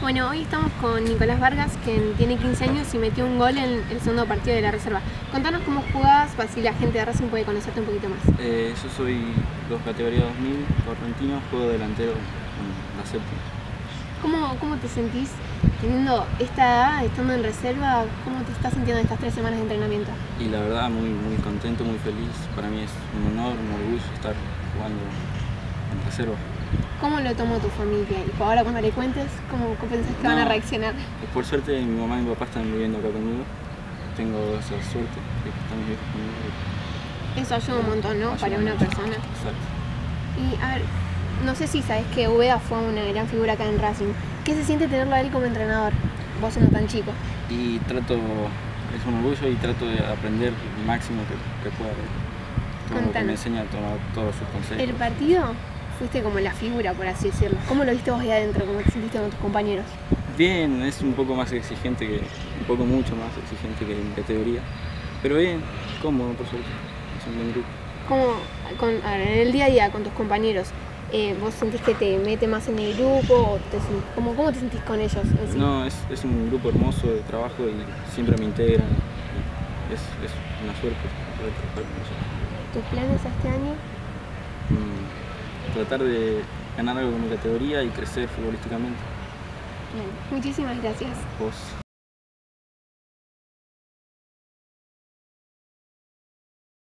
Bueno, hoy estamos con Nicolás Vargas, que tiene 15 años y metió un gol en el segundo partido de la reserva. Contanos cómo jugás, para así la gente de Racing puede conocerte un poquito más. Yo soy categoría 2000, correntino, juego delantero en la séptima. ¿Cómo te sentís teniendo esta edad, estando en reserva? ¿Cómo te estás sintiendo estas 3 semanas de entrenamiento? Y la verdad muy contento, muy feliz. Para mí es un honor, un orgullo estar jugando en reserva. ¿Cómo lo tomó tu familia? Y ahora cuando le cuentes, ¿cómo pensás que van a reaccionar? Por suerte mi mamá y mi papá están viviendo acá conmigo. Tengo esa suerte de que están viviendo conmigo. Eso ayuda un montón, ¿no? Para una persona. Exacto. Y a ver, no sé si sabés que Ubeda fue una gran figura acá en Racing. ¿Qué se siente tenerlo a él como entrenador, vos siendo tan chico? Y es un orgullo y trato de aprender el máximo que pueda. Todo lo que me enseña a tomar todos sus consejos. El partido fuiste como la figura, por así decirlo. ¿Cómo lo viste vos ahí adentro? ¿Cómo te sentiste con tus compañeros? Bien, es un poco más exigente mucho más exigente que en categoría. Pero bien, cómodo por suerte, es un buen grupo. A ver, en el día a día con tus compañeros, ¿vos sentís que te mete más en el grupo? O ¿cómo te sentís con ellos en sí? No, es un grupo hermoso de trabajo y siempre me integran. Es una suerte poder trabajar con ellos. ¿Tus planes este año? Tratar de ganar algo con mi categoría y crecer futbolísticamente. Bien, muchísimas gracias. Vos.